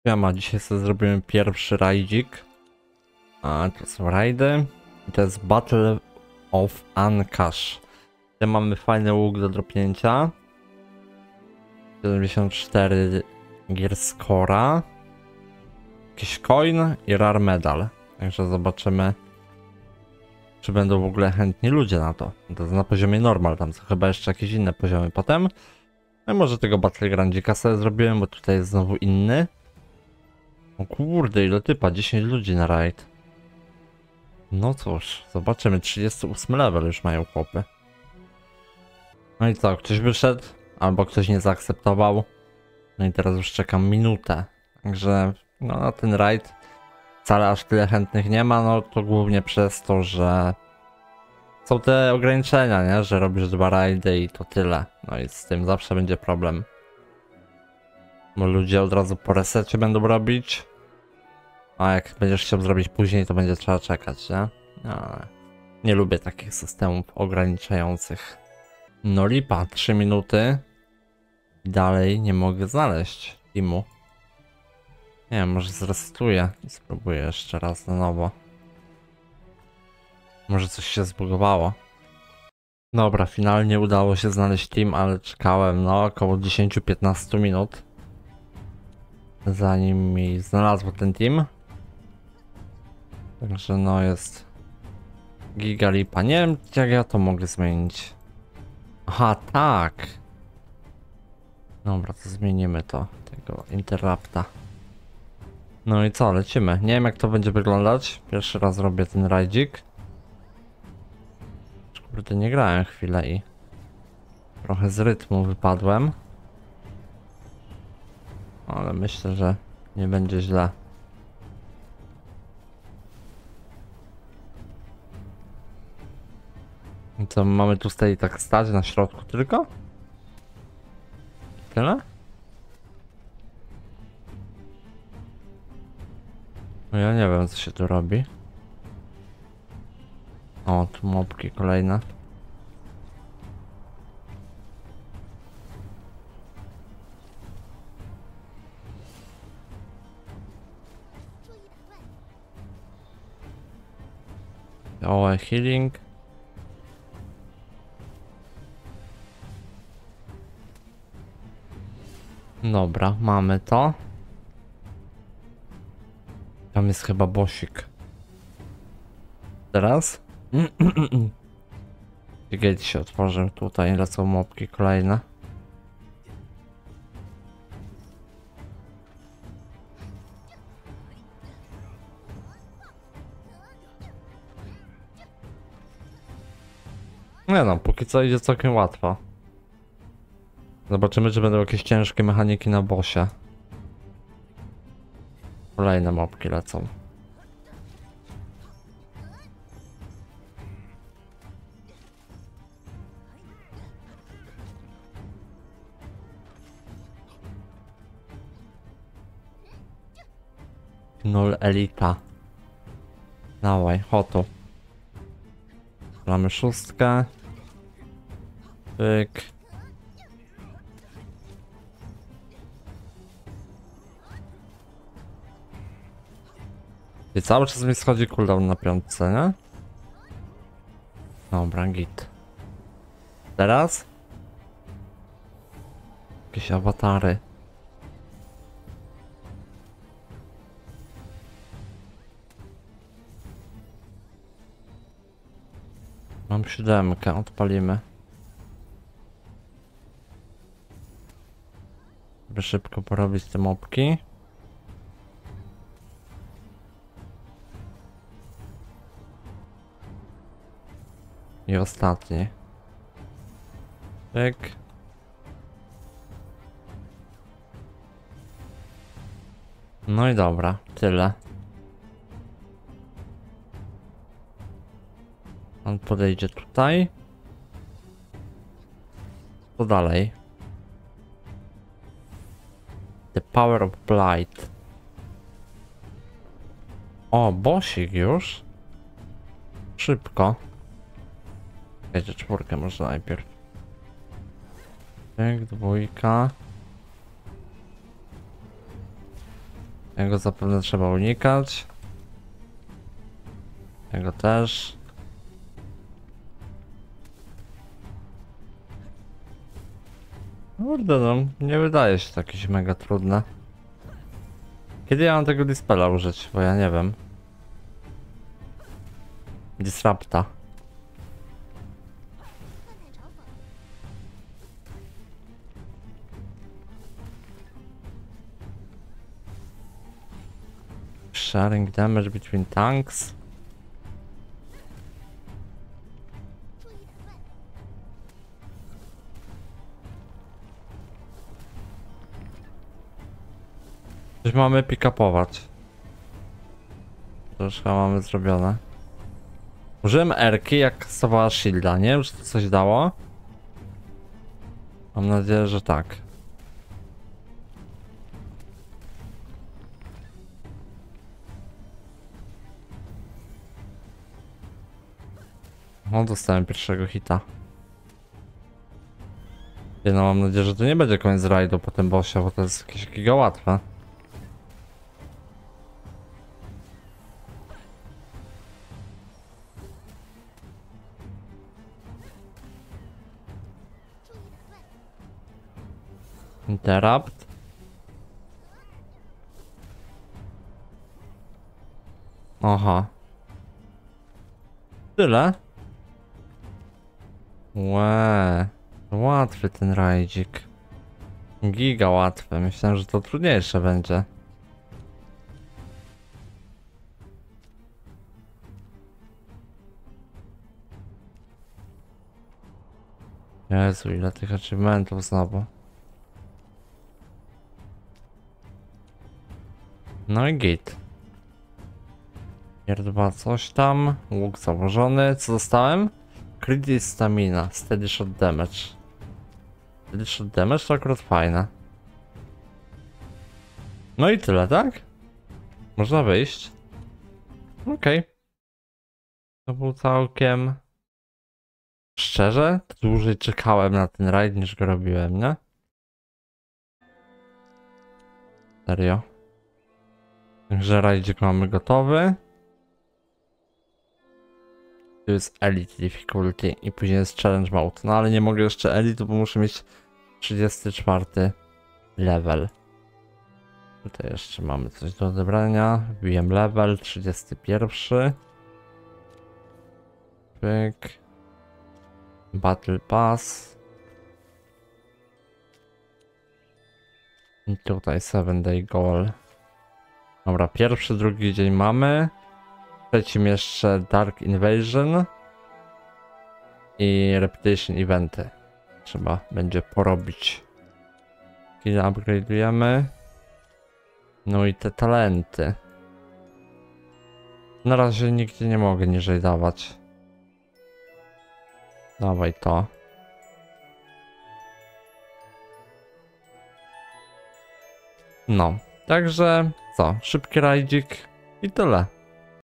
Dzisiaj sobie zrobimy pierwszy rajdzik. A to są rajdy. I to jest Battle of Ancash. Tutaj mamy fajny łuk do dropnięcia. 74 gear score'a. Jakiś coin i rare medal. Także zobaczymy, czy będą w ogóle chętni ludzie na to. To jest na poziomie normal, tam są chyba jeszcze jakieś inne poziomy potem. No i może tego Battlegrandzika sobie zrobiłem, bo tutaj jest znowu inny. O kurde, ile typa, 10 ludzi na raid. No cóż, zobaczymy, 38 level już mają chłopy. No i co, ktoś wyszedł, albo ktoś nie zaakceptował. No i teraz już czekam minutę. Także no, na ten raid wcale aż tyle chętnych nie ma, no to głównie przez to, że są te ograniczenia, nie? Że robisz 2 rajdy i to tyle. No i z tym zawsze będzie problem. Bo ludzie od razu po resecie będą robić. A jak będziesz chciał zrobić później, to będzie trzeba czekać, nie? Ale nie lubię takich systemów ograniczających. No lipa, 3 minuty. I dalej nie mogę znaleźć teamu. Nie wiem, może zresetuję i spróbuję jeszcze raz na nowo. Może coś się zbugowało. Dobra, finalnie udało się znaleźć team, ale czekałem no około 10-15 minut, zanim mi znalazło ten team. Także no jest giga lipa. Nie wiem, jak ja to mogę zmienić. Aha, tak. Dobra, to zmienimy to, tego interrupta. No i co, lecimy. Nie wiem, jak to będzie wyglądać. Pierwszy raz robię ten rajdzik. Kurde, nie grałem chwilę i trochę z rytmu wypadłem. Ale myślę, że nie będzie źle. I co, mamy tu tak stać na środku tylko? Tyle? No ja nie wiem, co się tu robi. O, tu mopki kolejne. O, healing. Dobra, mamy to. Tam jest chyba bossik. Teraz? Gate się otworzył, tutaj lecą mopki kolejne. Nie no, póki co idzie całkiem łatwo. Zobaczymy, czy będą jakieś ciężkie mechaniki na bossie. Kolejne mopki lecą. Null elita. Dawaj, hotu. Mamy 6. Pyk. I cały czas mi schodzi cooldown na 5, nie? Dobra, git. Teraz? Jakieś awatary. Mam 7, odpalimy. Żeby szybko porobić te mopki. I ostatni. Pyk. No i dobra, tyle. On podejdzie tutaj. Co dalej? The Power of Blight. O, bossik już? Szybko. Wiecie, 4 może najpierw. Tak, 2. Jego zapewne trzeba unikać. Jego też. Kurde no, nie wydaje się to jakieś mega trudne. Kiedy ja mam tego dispela użyć? Bo ja nie wiem. Disrupta. Sharing damage between tanks. Coś mamy pick-upować. To już chyba mamy zrobione. Użyłem R-ki jak kastowała shielda, nie wiem czy to coś dało. Mam nadzieję, że tak. O, dostałem pierwszego hita. No mam nadzieję, że to nie będzie koniec rajdu po tym bossie, bo to jest jakieś giga łatwe. Interrupt. Aha. Tyle? Łe. Łatwy ten rajdzik. Giga łatwy. Myślałem, że to trudniejsze będzie. Jezu, ile tych achievementów znowu. No i git. Tier 2 coś tam. Łuk założony. Co dostałem? Crit i stamina. Steady shot damage. Steady shot damage to akurat fajne. No i tyle, tak? Można wyjść. Okej. To był całkiem... Szczerze? Dłużej czekałem na ten raid niż go robiłem, nie? Serio. Także rajdzik mamy gotowy. Tu jest Elite Difficulty i później jest Challenge Mode. No ale nie mogę jeszcze Elite, bo muszę mieć 34 level. Tutaj jeszcze mamy coś do odebrania. Wbiłem level 31. Pyk. Battle Pass. I tutaj 7 Day Goal. Dobra, pierwszy, drugi dzień mamy. W trzecim jeszcze Dark Invasion. I Reputation Eventy. Trzeba będzie porobić. Kiedy upgrade'ujemy. No i te talenty. Na razie nigdzie nie mogę niżej dawać. Dawaj to. No, także co? Szybki rajdzik i tyle.